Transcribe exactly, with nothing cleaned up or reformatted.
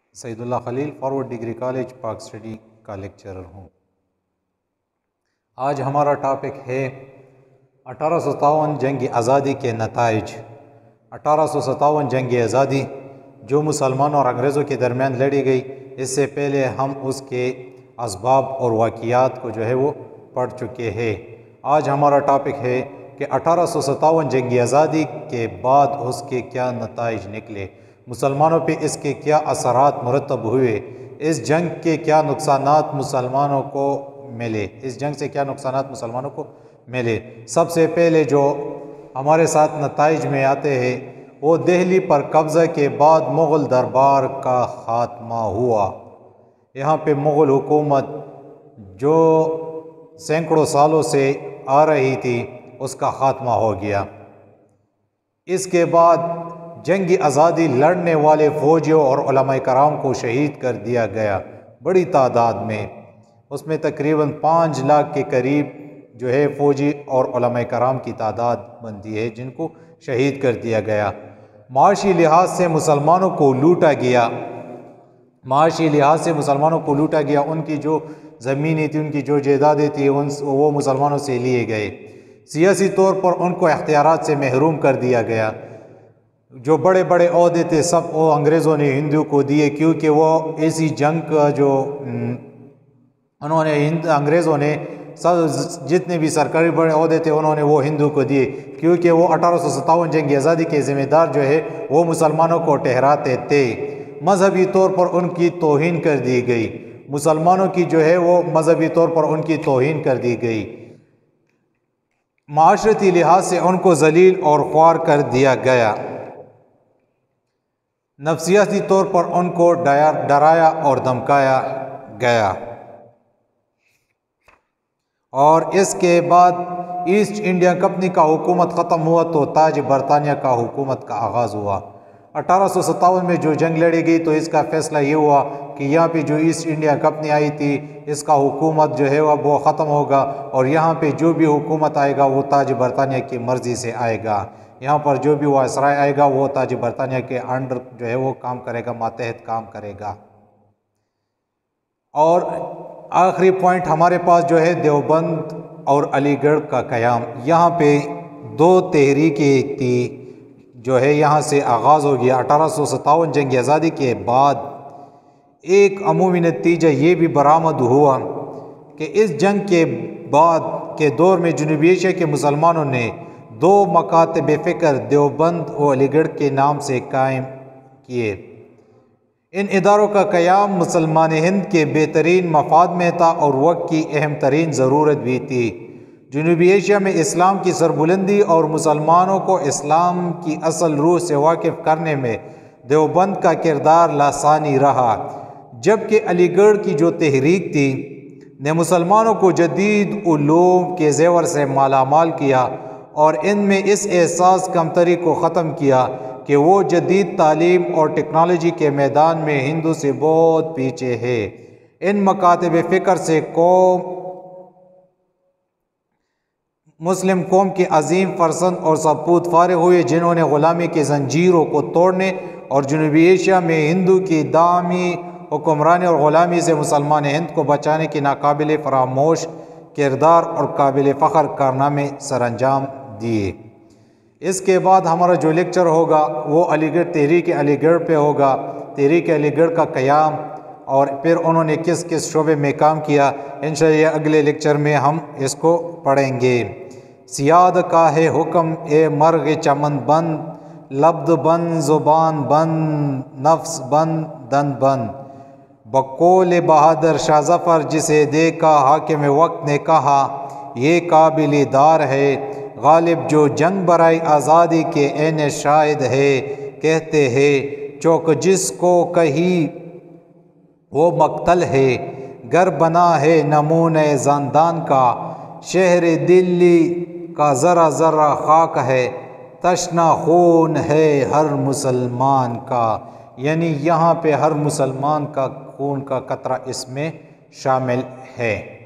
سعید Ullah Khalil, forward degree college Pak study کا lecturer ہوں۔ آج ہمارا ٹاپک ہے اٹھارہ سو ستاون جنگ آزادی کے نتائج۔ اٹھارہ سو ستاون جنگ آزادی جو مسلمانوں اور انگریزوں کے درمیان لڑی گئی، اس سے پہلے ہم اس کے اسباب اور واقعات کو جو ہے وہ پڑھ چکے ہیں۔ آج ہمارا ٹاپک ہے کہ اٹھارہ سو ستاون جنگ آزادی کے بعد اس کے کیا نتائج نکلے، مسلمانوں پہ اس کے کیا اثرات مرتب ہوئے، اس جنگ کے کیا نقصانات مسلمانوں کو ملے، اس جنگ سے کیا نقصانات مسلمانوں کو ملے۔ سب سے پہلے جو ہمارے ساتھ نتائج میں آتے ہیں وہ دہلی پر قبضہ کے بعد مغل دربار کا خاتمہ ہوا۔ یہاں پہ مغل حکومت جو سینکڑوں سالوں سے آ رہی تھی اس کا خاتمہ ہو گیا۔ اس کے بعد جنگ آزادی لڑنے والے فوجیوں اور علماء کرام کو شہید کر دیا گیا بڑی تعداد میں، اس میں تقریباً پانچ لاکھ کے قریب جو ہے فوجی اور علماء کرام کی تعداد بنتی ہے جن کو شہید کر دیا گیا۔ معاشی لحاظ سے مسلمانوں کو لوٹا گیا معاشی لحاظ سے مسلمانوں کو لوٹا گیا ان کی جو زمینیں تھیں، ان کی جو جائیدادیں تھیں ان وہ مسلمانوں سے لیے گئے۔ سیاسی طور پر ان کو اختیارات سے محروم کر دیا گیا۔ جو بڑے بڑے عہدے تھے سب وہ انگریزوں نے ہندو کو دیے، کیونکہ وہ ایسی جنگ کا جو انہوں نے ہند انگریزوں نے سب جتنے بھی سرکاری بڑے عہدے تھے انہوں نے وہ ہندو کو دیے، کیونکہ وہ اٹھارہ سو ستاون جنگ آزادی کے ذمہ دار جو ہے وہ مسلمانوں کو ٹھہراتے تھے۔ مذہبی طور پر ان کی توہین کر دی گئی، مسلمانوں کی جو ہے وہ مذہبی طور پر ان کی توہین کر دی گئی۔ معاشرتی لحاظ سے ان کو ذلیل اور خوار کر دیا گیا۔ نفسیاتی طور پر ان کو ڈرایا اور دھمکایا گیا۔ اور اس کے بعد ایسٹ انڈیا کمپنی کا حکومت ختم ہوا تو تاج برطانیہ کا حکومت کا آغاز ہوا۔ اٹھارہ سو ستاون میں جو جنگ لڑی گئی تو اس کا فیصلہ یہ ہوا کہ یہاں پہ جو ایسٹ انڈیا کمپنی آئی تھی اس کا حکومت جو ہے وہ ختم ہوگا، اور یہاں پہ جو بھی حکومت آئے گا وہ تاج برطانیہ کی مرضی سے آئے گا۔ یہاں پر جو بھی وائسرائے آئے گا وہ تاج برطانیہ کے انڈر جو ہے وہ کام کرے گا، ماتحت کام کرے گا۔ اور آخری پوائنٹ ہمارے پاس جو ہے دیوبند اور علی گڑھ کا قیام۔ یہاں پہ دو تحریکیں تھی جو ہے یہاں سے آغاز ہو گیا۔ اٹھارہ سو ستاون جنگ آزادی کے بعد ایک عمومی نتیجہ یہ بھی برآمد ہوا کہ اس جنگ کے بعد کے دور میں جنوبی ایشیا کے مسلمانوں نے دو مکاتب فکر دیوبند اور علی گڑھ کے نام سے قائم کیے۔ ان اداروں کا قیام مسلمان ہند کے بہترین مفاد میں تھا اور وقت کی اہم ترین ضرورت بھی تھی۔ جنوبی ایشیا میں اسلام کی سربلندی اور مسلمانوں کو اسلام کی اصل روح سے واقف کرنے میں دیوبند کا کردار لاسانی رہا، جبکہ علی گڑھ کی جو تحریک تھی نے مسلمانوں کو جدید علوم کے زیور سے مالا مال کیا اور ان میں اس احساس کمتری کو ختم کیا کہ وہ جدید تعلیم اور ٹیکنالوجی کے میدان میں ہندو سے بہت پیچھے ہے۔ ان مکاتب فکر سے قوم مسلم قوم کے عظیم فرزند اور سپوت فارغ ہوئے، جنہوں نے غلامی کی زنجیروں کو توڑنے اور جنوبی ایشیا میں ہندو کی دائمی حکمرانی اور غلامی سے مسلمان ہند کو بچانے کی ناقابل فراموش کردار اور قابل فخر کارنامے سر انجام دیے۔ اس کے بعد ہمارا جو لیکچر ہوگا وہ علی گڑھ تحریک علی گڑھ پہ ہوگا، تحریک علی گڑھ کا قیام اور پھر انہوں نے کس کس شعبے میں کام کیا۔ انشاءاللہ اگلے لیکچر میں ہم اس کو پڑھیں گے۔ سیاد کا ہے حکم اے مرغ چمن بند، لبد بند زبان بند نفس بند دن بند، بقول بہادر شاہ ظفر جسے دیکھا حاکم وقت نے کہا، یہ قابل دار ہے غالب جو جنگ برائے آزادی کے عین شاہد ہے، کہتے ہیں چوک جس کو کہی وہ مقتل ہے، گر بنا ہے نمونہ زندان کا، شہر دلی کا ذرہ ذرہ خاک ہے، تشنہ خون ہے ہر مسلمان کا۔ یعنی یہاں پہ ہر مسلمان کا خون کا قطرہ اس میں شامل ہے۔